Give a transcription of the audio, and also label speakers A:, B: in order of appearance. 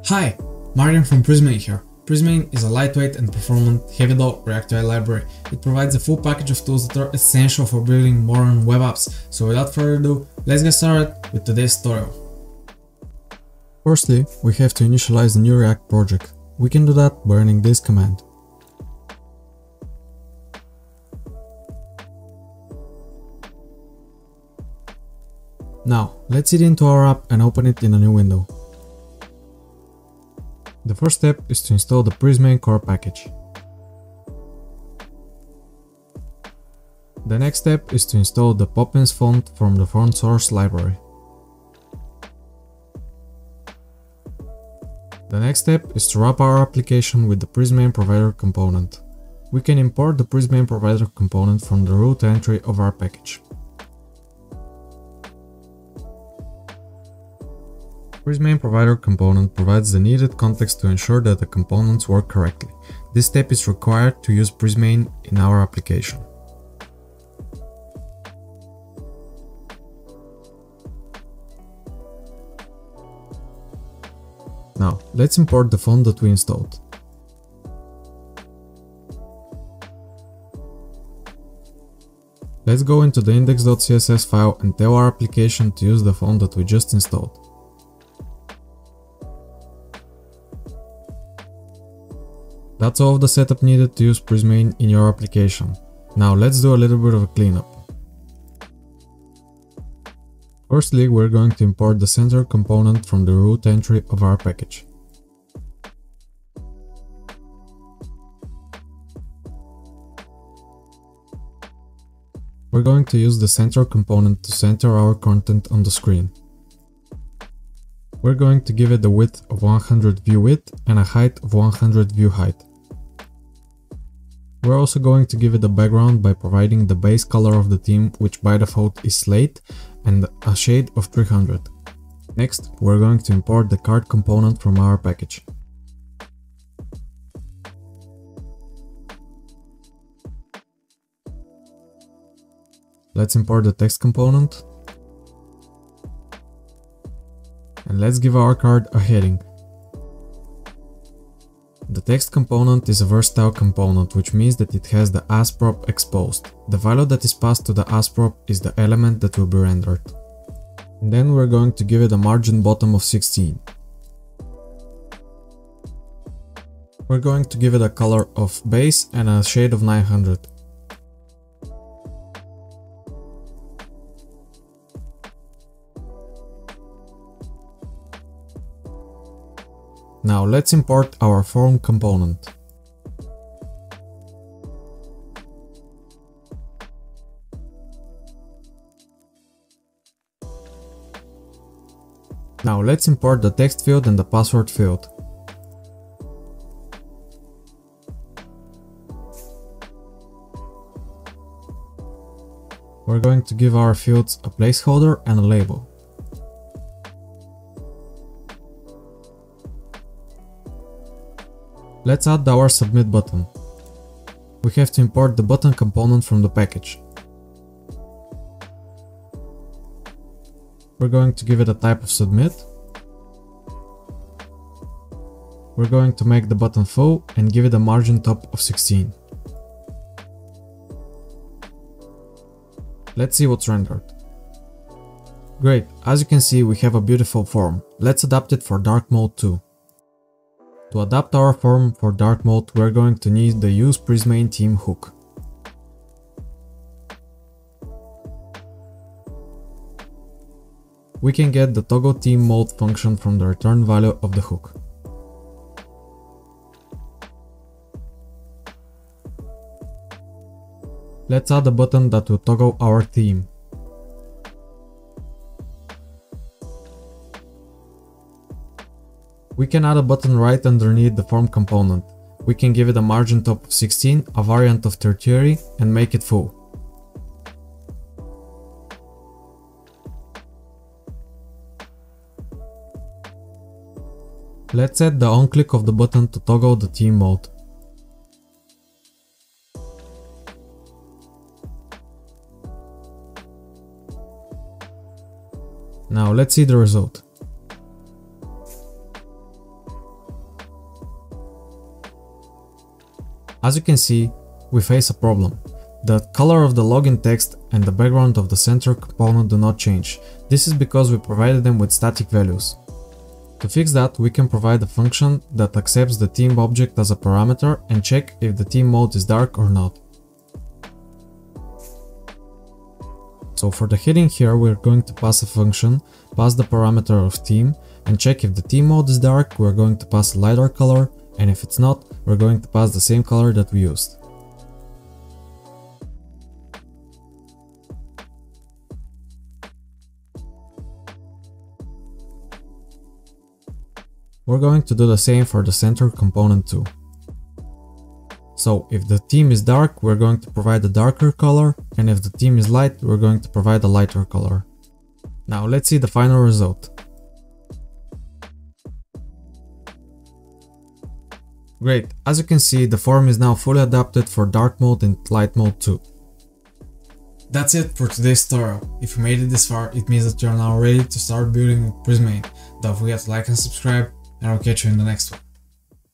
A: Hi, Marian from Prismane here. Prismane is a lightweight and performant heavy-load React UI library. It provides a full package of tools that are essential for building modern web apps. So without further ado, let's get started with today's tutorial. Firstly, we have to initialize the new React project. We can do that by running this command. Now, let's head into our app and open it in a new window. The first step is to install the Prismane core package. The next step is to install the Poppins font from the font source library. The next step is to wrap our application with the Prismane provider component. We can import the Prismane provider component from the root entry of our package. Prismane provider component provides the needed context to ensure that the components work correctly. This step is required to use Prismane in our application. Now, let's import the font that we installed. Let's go into the index.css file and tell our application to use the font that we just installed. That's all of the setup needed to use Prismane in your application. Now let's do a little bit of a cleanup. Firstly, we're going to import the center component from the root entry of our package. We're going to use the center component to center our content on the screen. We're going to give it a width of 100 view width and a height of 100 view height. We're also going to give it a background by providing the base color of the theme, which by default is slate, and a shade of 300. Next, we're going to import the card component from our package. Let's import the text component. And let's give our card a heading. The text component is a versatile component, which means that it has the asprop exposed. The value that is passed to the asprop is the element that will be rendered. And then we're going to give it a margin bottom of 16. We're going to give it a color of base and a shade of 900. Now let's import our form component. Now let's import the text field and the password field. We're going to give our fields a placeholder and a label. Let's add our submit button. We have to import the button component from the package. We're going to give it a type of submit. We're going to make the button full and give it a margin top of 16. Let's see what's rendered. Great, as you can see we have a beautiful form. Let's adapt it for dark mode too. To adapt our form for dark mode, we're going to need the use Prismane theme hook. We can get the toggle theme mode function from the return value of the hook. Let's add a button that will toggle our theme. We can add a button right underneath the form component. We can give it a margin top of 16, a variant of tertiary, and make it full. Let's set the on-click of the button to toggle the theme mode. Now let's see the result. As you can see, we face a problem. The color of the login text and the background of the center component do not change. This is because we provided them with static values. To fix that, we can provide a function that accepts the theme object as a parameter and check if the theme mode is dark or not. So for the heading here, we're going to pass a function, pass the parameter of theme, and check if the theme mode is dark, we're going to pass a lighter color, and if it's not, we're going to pass the same color that we used. We're going to do the same for the center component too. So if the theme is dark, we're going to provide a darker color, and if the theme is light, we're going to provide a lighter color. Now let's see the final result. Great, as you can see, the form is now fully adapted for dark mode and light mode too. That's it for today's tutorial. If you made it this far, it means that you're now ready to start building with Prismane. Don't forget to like and subscribe, and I'll catch you in the next one.